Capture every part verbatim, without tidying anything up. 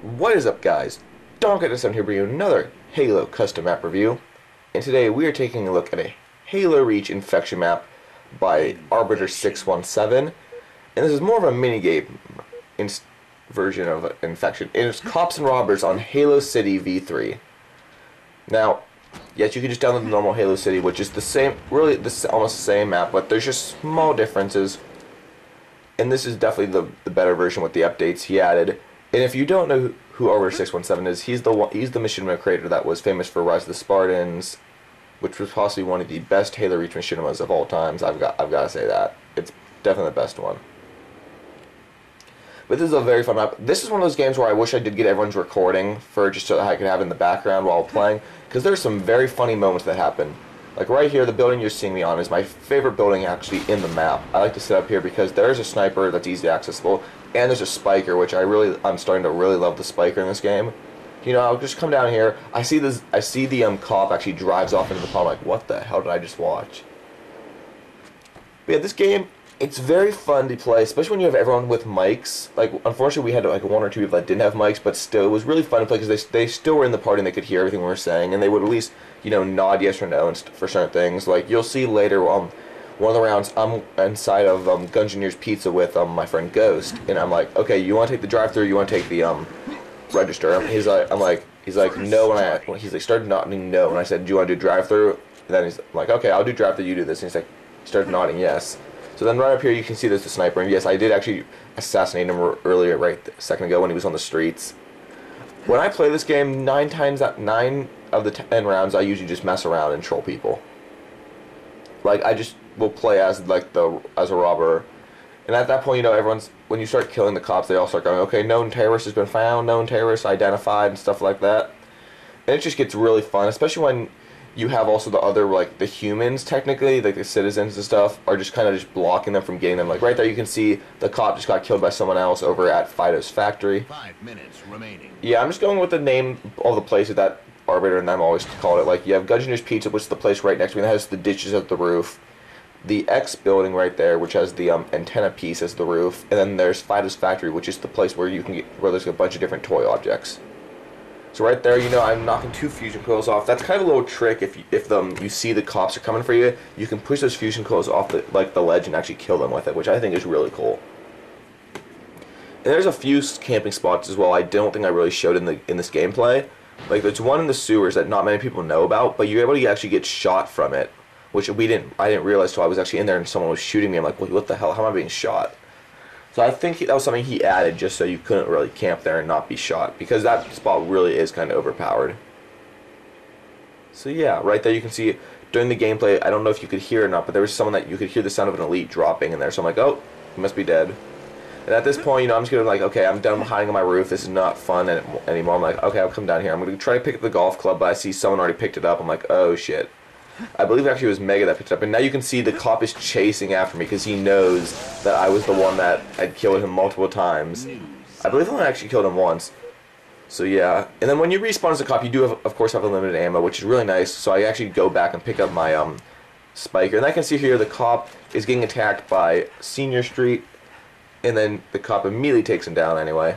What is up, guys? Donkey here bringing you another Halo custom map review, and today we are taking a look at a Halo Reach infection map by Arbiter six one seven, and this is more of a minigame version of infection. It's cops and robbers on Halo City V three. Now, yes, you can just download the normal Halo City, which is the same, really this almost the same map, but there's just small differences, and this is definitely the, the better version with the updates he added. And if you don't know who Arbiter six one seven is, he's the one, he's the machinima creator that was famous for Rise of the Spartans, which was possibly one of the best Halo Reach machinimas of all times. I've got I've got to say that. It's definitely the best one. But this is a very fun map. This is one of those games where I wish I did get everyone's recording for just so that I could have it in the background while playing, because there's some very funny moments that happen. Like right here, the building you're seeing me on is my favorite building actually in the map. I like to sit up here because there's a sniper that's easily accessible, and there's a spiker, which I really, I'm starting to really love the spiker in this game. You know, I'll just come down here. I see this, I see the um cop actually drives off into the pond. I'm like, what the hell did I just watch? But yeah, this game, it's very fun to play, especially when you have everyone with mics. Like, unfortunately, we had like one or two people that didn't have mics, but still, it was really fun to play because they they still were in the party and they could hear everything we were saying, and they would at least, you know, nod yes or no and st for certain things. Like you'll see later, um, one of the rounds I'm inside of um Gungeoneer's Pizza with um my friend Ghost, and I'm like, okay, you want to take the drive-through? You want to take the um register? And he's like, I'm like, he's like, no. When I when he's like started nodding no, and I said, do you want to do drive-through? And then he's like, okay, I'll do drive-through. You do this. And he's like, he started nodding yes. So then right up here you can see there's the sniper, and yes, I did actually assassinate him earlier, right a second ago when he was on the streets. When I play this game, nine times out nine of the ten rounds, I usually just mess around and troll people. Like I just will play as like the as a robber, and at that point, you know, everyone's when you start killing the cops, they all start going, okay, known terrorist has been found, known terrorist identified, and stuff like that. And it just gets really fun, especially when you have also the other, like, the humans, technically, like the citizens and stuff, are just kind of just blocking them from getting them. Like, right there you can see the cop just got killed by someone else over at Fido's factory. Five minutes remaining. Yeah, I'm just going with the name, all the places that Arbiter and them always call it. Like, you have Gungeoneer's Pizza, which is the place right next to me that has the ditches at the roof. The X building right there, which has the um, antenna piece as the roof. And then there's Fido's factory, which is the place where you can get, where there's a bunch of different toy objects. So right there, you know, I'm knocking two fusion coils off. That's kind of a little trick. If you, if them you see the cops are coming for you, you can push those fusion coils off the like the ledge and actually kill them with it, which I think is really cool. And there's a few camping spots as well. I don't think I really showed in the in this gameplay. Like there's one in the sewers that not many people know about, but you're able to actually get shot from it, which we didn't. I didn't realize till I was actually in there and someone was shooting me. I'm like, what the hell? How am I being shot? So I think that was something he added just so you couldn't really camp there and not be shot, because that spot really is kind of overpowered. So yeah, right there you can see during the gameplay, I don't know if you could hear or not, but there was someone that you could hear the sound of an elite dropping in there. So I'm like, oh, he must be dead. And at this point, you know, I'm just gonna like, okay, I'm done hiding on my roof. This is not fun anymore. I'm like, okay, I'll come down here. I'm gonna try to pick up the golf club, but I see someone already picked it up. I'm like, oh shit. I believe actually it was Mega that picked it up, and now you can see the cop is chasing after me because he knows that I was the one that had killed him multiple times. I believe I only actually killed him once. So yeah, and then when you respawn as a cop, you do have, of course, have unlimited ammo, which is really nice. So I actually go back and pick up my um spiker, and I can see here the cop is getting attacked by Senior Street, and then the cop immediately takes him down anyway.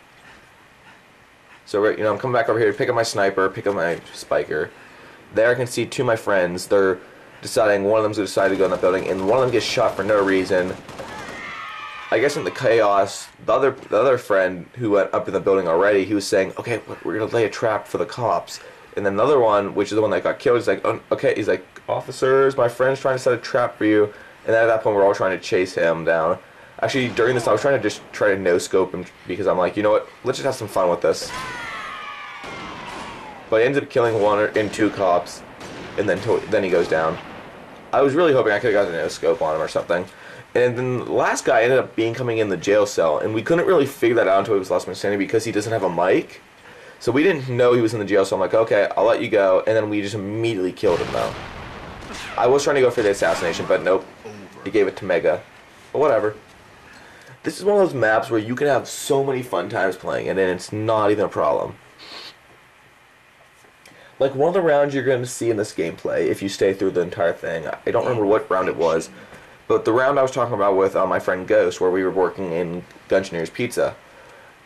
So right, you know, I'm coming back over here to pick up my sniper, pick up my spiker. There I can see two of my friends. They're deciding, one of them's decided to go in the building, and one of them gets shot for no reason. I guess in the chaos, the other the other friend who went up in the building already, he was saying, okay, we're going to lay a trap for the cops. And then another one, which is the one that got killed, is like, oh, okay, he's like, officers, my friend's trying to set a trap for you. And then at that point, we're all trying to chase him down. Actually, during this, I was trying to just try to no-scope him because I'm like, you know what, let's just have some fun with this. But he ends up killing one or, and two cops, and then to, then he goes down. I was really hoping I could have gotten a no scope on him or something. And then the last guy ended up being coming in the jail cell, and we couldn't really figure that out until he was lost my sanity because he doesn't have a mic. So we didn't know he was in the jail cell. I'm like, okay, I'll let you go, and then we just immediately killed him though. I was trying to go for the assassination, but nope, he gave it to Mega. But whatever. This is one of those maps where you can have so many fun times playing it, and it's not even a problem. Like, one of the rounds you're going to see in this gameplay, if you stay through the entire thing, I don't remember what round it was, but the round I was talking about with uh, my friend Ghost, where we were working in Gungeoneer's Pizza,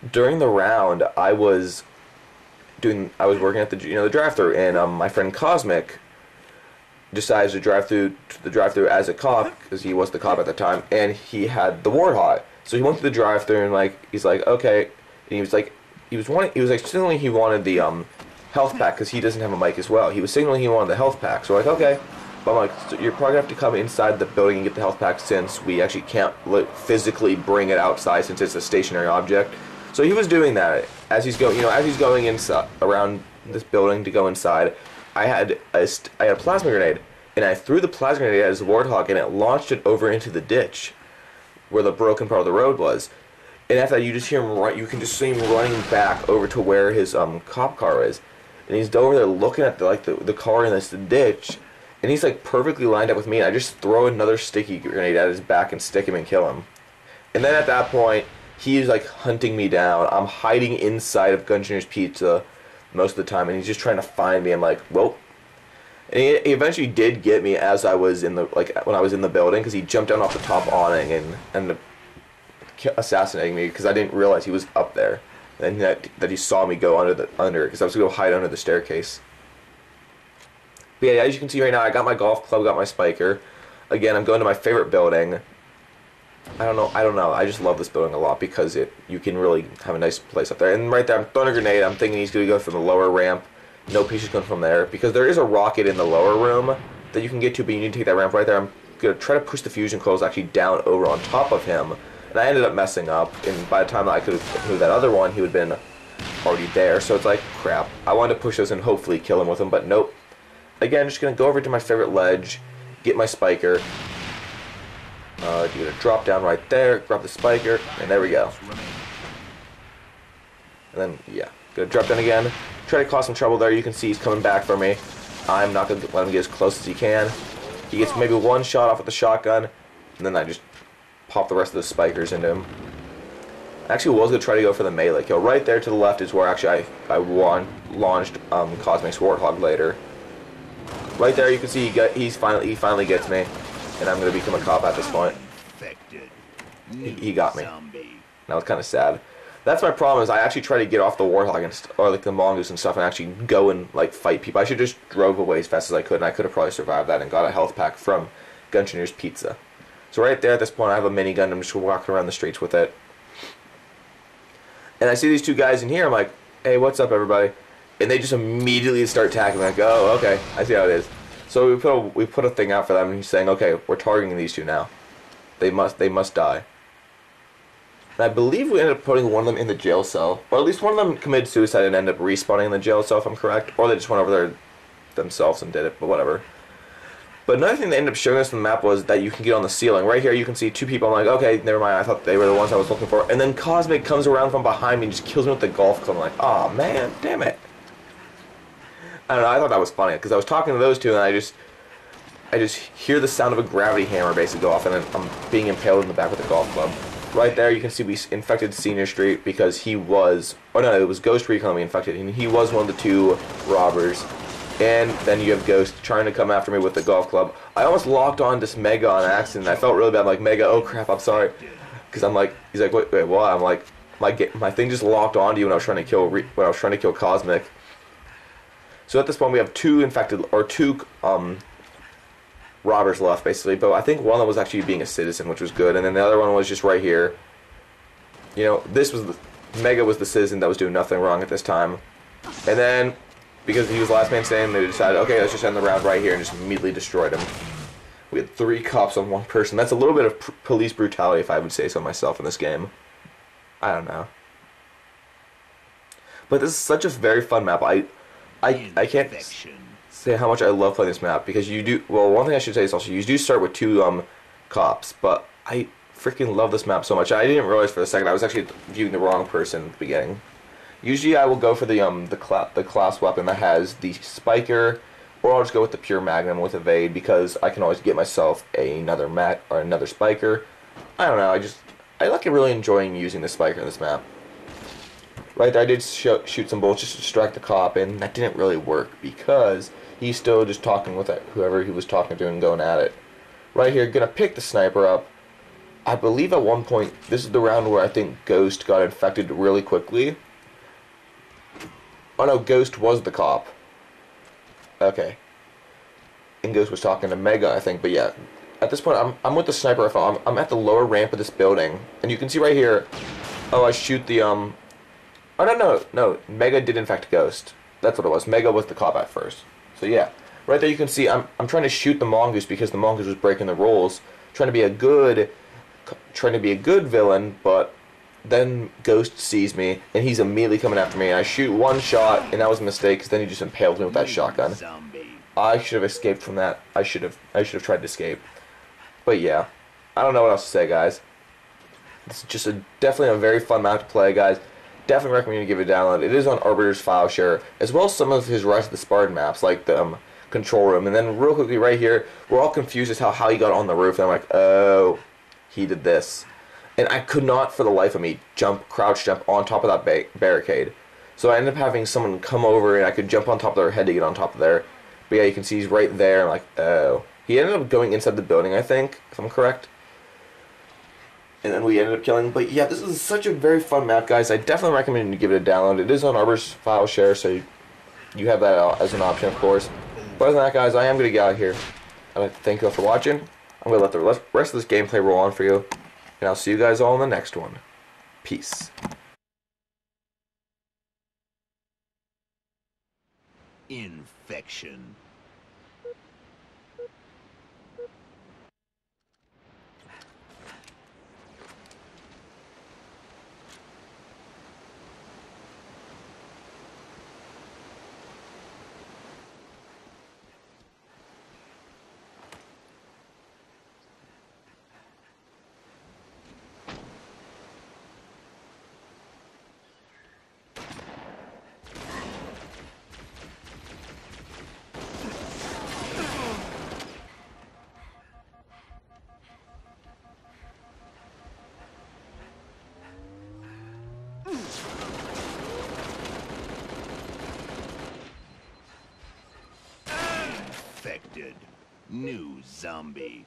during the round, I was doing, I was working at the, you know, the drive-thru, and um, my friend Cosmic decides to drive through the drive-thru as a cop, because he was the cop at the time, and he had the Warthog. So he went through the drive-thru, and like he's like, okay, and he was like, he was wanting, he was like signaling he wanted the um health pack because he doesn't have a mic as well. He was signaling he wanted the health pack. So we're like, okay, but I'm like, so you're probably gonna have to come inside the building and get the health pack since we actually can't like, physically bring it outside since it's a stationary object. So he was doing that as he's going, you know, as he's going inside around this building to go inside. I had a st I had a plasma grenade, and I threw the plasma grenade at his Warthog, and it launched it over into the ditch where the broken part of the road was. And after that, you just hear him run. You can just see him running back over to where his um cop car is, and he's over there looking at the, like the the car in this ditch, and he's like perfectly lined up with me. And I just throw another sticky grenade at his back and stick him and kill him. And then at that point, he's like hunting me down. I'm hiding inside of Gungeoneer's Pizza most of the time, and he's just trying to find me. I'm like, well, and he, he eventually did get me as I was in the like when I was in the building, because he jumped down off the top awning and and assassinating me because I didn't realize he was up there, and that that he saw me go under the under because I was gonna go hide under the staircase. But yeah, as you can see right now, I got my golf club, got my spiker. Again, I'm going to my favorite building. I don't know. I don't know. I just love this building a lot because it you can really have a nice place up there. And right there, I'm throwing a grenade. I'm thinking he's going to go from the lower ramp. No pieces going from there because there is a rocket in the lower room that you can get to, but you need to take that ramp right there. I'm going to try to push the fusion coils actually down over on top of him. And I ended up messing up, and by the time I could have moved that other one, he would have been already there. So it's like, crap. I wanted to push those and hopefully kill him with them, but nope. Again, I'm just going to go over to my favorite ledge, get my spiker. Uh, you're gonna drop down right there, grab the spiker, and there we go. And then, yeah, gonna drop down again. Try to cause some trouble there. You can see he's coming back for me. I'm not gonna let him get as close as he can. He gets maybe one shot off with the shotgun, and then I just pop the rest of the spikers into him. I actually was gonna try to go for the melee kill. Right there to the left is where actually I I won, launched um, Cosmic's Warthog later. Right there, you can see he got, he's finally he finally gets me. And I'm going to become a cop at this point. He, he got me. That was kind of sad. That's my problem, is I actually try to get off the Warthog and st or like the Mongoose and stuff and actually go and like fight people. I should just drove away as fast as I could, and I could have probably survived that and got a health pack from Gungeoneer's Pizza. So right there at this point, I have a minigun. I'm just walking around the streets with it. And I see these two guys in here. I'm like, hey, what's up, everybody? And they just immediately start attacking me. Like, oh, okay, I see how it is. So we put a, we put a thing out for them, and he's saying, okay, we're targeting these two now. They must they must die. And I believe we ended up putting one of them in the jail cell, or at least one of them committed suicide and ended up respawning in the jail cell, if I'm correct, or they just went over there themselves and did it, but whatever. But another thing they ended up showing us on the map was that you can get on the ceiling. Right here, you can see two people. I'm like, okay, never mind. I thought they were the ones I was looking for. And then Cosmic comes around from behind me and just kills me with the golf club. I'm like, oh man, damn it. I don't know, I thought that was funny, because I was talking to those two, and I just, I just hear the sound of a gravity hammer basically go off, and then I'm being impaled in the back with a golf club. Right there, you can see we infected Senior Street, because he was, oh no, it was Ghost Recon we infected, and he was one of the two robbers. And then you have Ghost trying to come after me with the golf club. I almost locked on this Mega on accident. I felt really bad, I'm like, Mega, oh crap, I'm sorry. Because I'm like, he's like, wait, wait, what? I'm like, my, my thing just locked onto you when I was trying to kill, when I was trying to kill Cosmic. So at this point, we have two infected, or two um, robbers left, basically. But I think one of them was actually being a citizen, which was good. And then the other one was just right here. You know, this was the, Mega was the citizen that was doing nothing wrong at this time. And then, because he was the last man standing, they decided, okay, let's just end the round right here, and just immediately destroyed him. We had three cops on one person. That's a little bit of pr police brutality, if I would say so myself, in this game. I don't know. But this is such a very fun map. I... I, I can't say how much I love playing this map, because you do, well, one thing I should say is also, you do start with two um cops, but I freaking love this map so much. I didn't realize for a second I was actually viewing the wrong person at the beginning. Usually I will go for the um the, cla the class weapon that has the spiker, or I'll just go with the pure magnum with evade, because I can always get myself another mat or another spiker. I don't know, I just, I like really enjoying using the spiker in this map. Right there, I did sh shoot some bullets just to distract the cop, and that didn't really work because he's still just talking with whoever he was talking to and going at it. Right here, gonna pick the sniper up, I believe at one point, this is the round where I think Ghost got infected really quickly. Oh no, Ghost was the cop. Okay. And Ghost was talking to Mega, I think, but yeah. At this point, I'm, I'm with the sniper rifle. I'm, I'm at the lower ramp of this building. And you can see right here, oh, I shoot the, um... Oh, no, no, no. Mega did infect Ghost. That's what it was. Mega was the cop at first. So yeah. Right there you can see I'm, I'm trying to shoot the Mongoose because the Mongoose was breaking the rules. Trying to be a good... Trying to be a good villain, but... Then Ghost sees me, and he's immediately coming after me. And I shoot one shot, and that was a mistake, because then he just impaled me with that shotgun. I should have escaped from that. I should have. I should have tried to escape. But yeah, I don't know what else to say, guys. It's just a definitely a very fun map to play, guys. Definitely recommend you give it a download. It is on Arbiter's file share, as well as some of his rest of the Spartan maps, like the um, control room. And then real quickly, right here, we're all confused as how how he got on the roof. And I'm like, oh, he did this. And I could not, for the life of me, jump, crouch jump on top of that ba barricade. So I ended up having someone come over, and I could jump on top of their head to get on top of there. But yeah, you can see he's right there. I'm like, oh. He ended up going inside the building, I think, if I'm correct. And then we ended up killing. But yeah, this is such a very fun map, guys. I definitely recommend you give it a download. It is on Arbiter's file share, so you, you have that as an option, of course. But other than that, guys, I am going to get out of here. I'd like to thank you all for watching. I'm going to let the rest of this gameplay roll on for you. And I'll see you guys all in the next one. Peace. Infection. Infected. New zombie.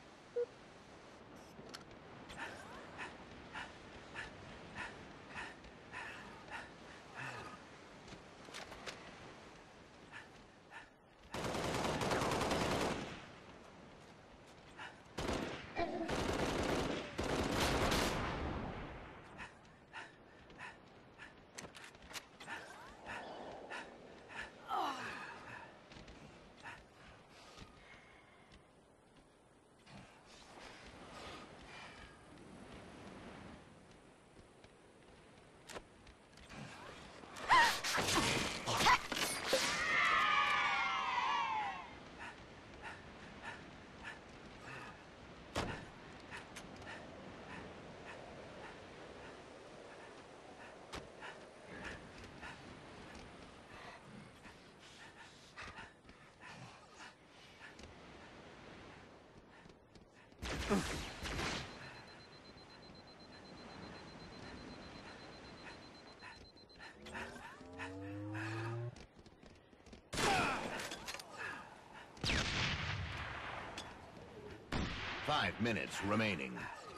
Five minutes remaining.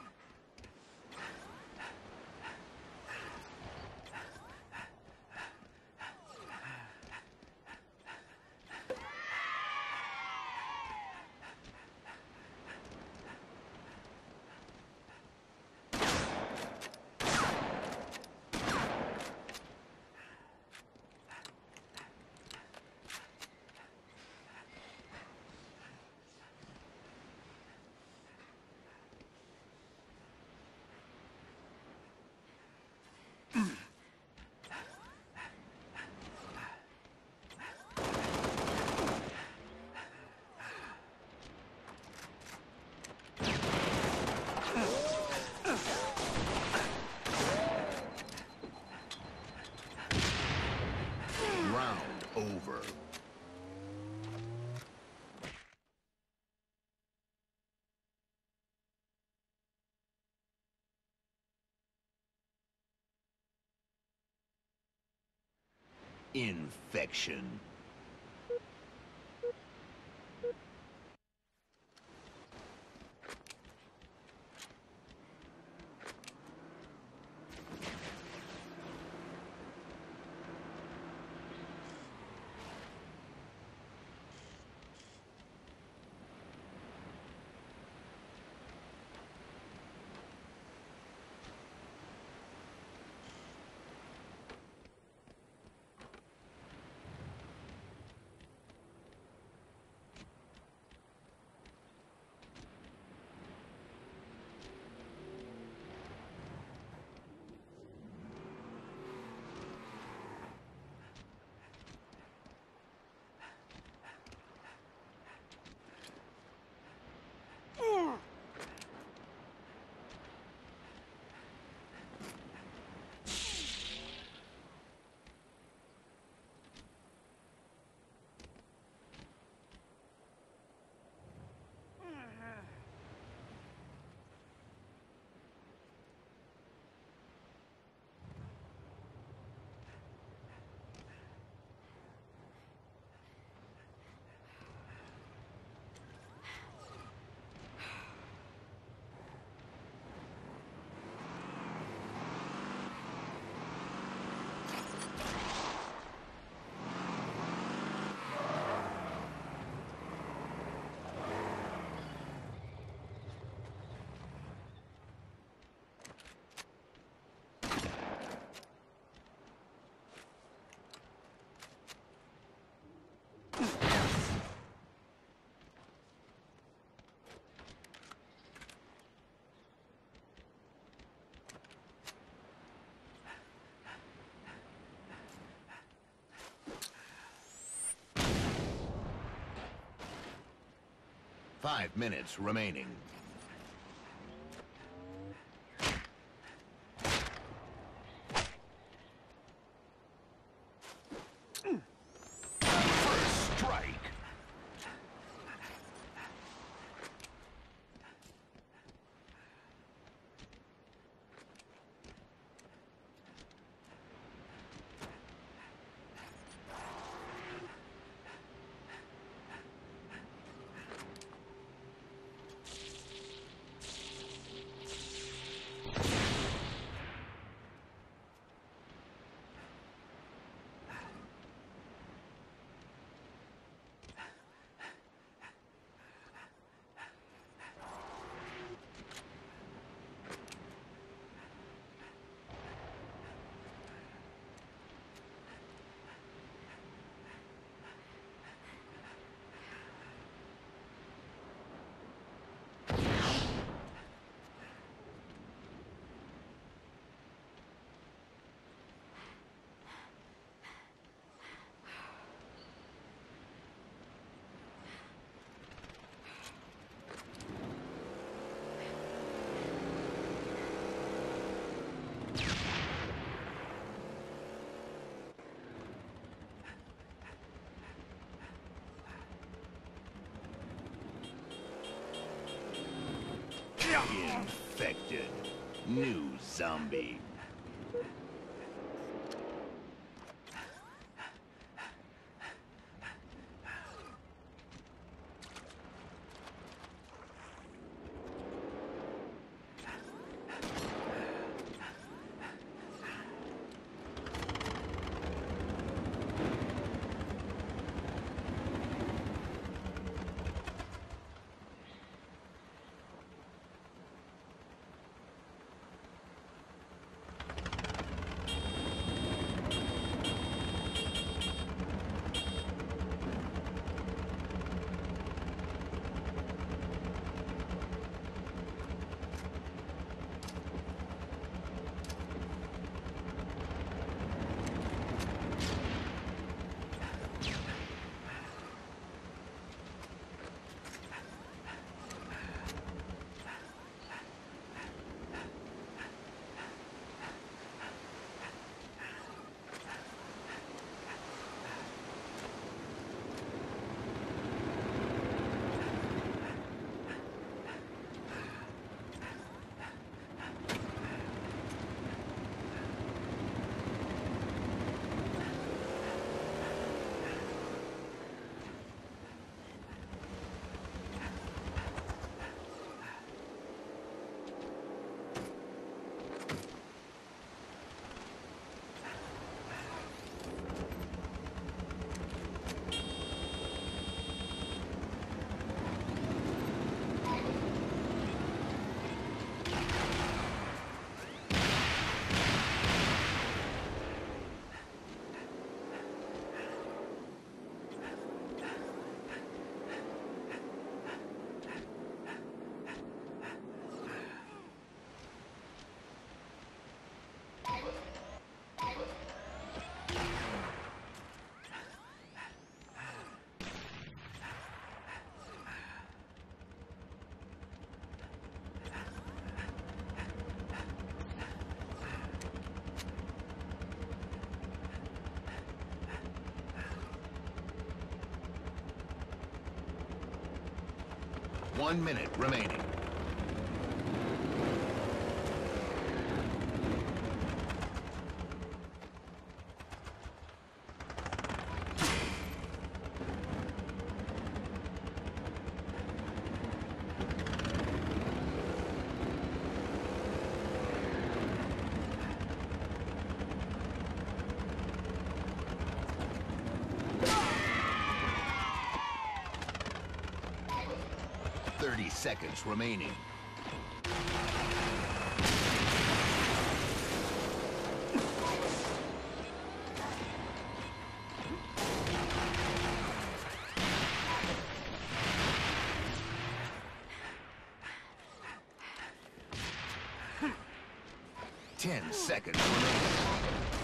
Over. Infection. Five minutes remaining. First strike. Infected. New zombie. One minute remaining. Thirty seconds remaining. Ten seconds remaining.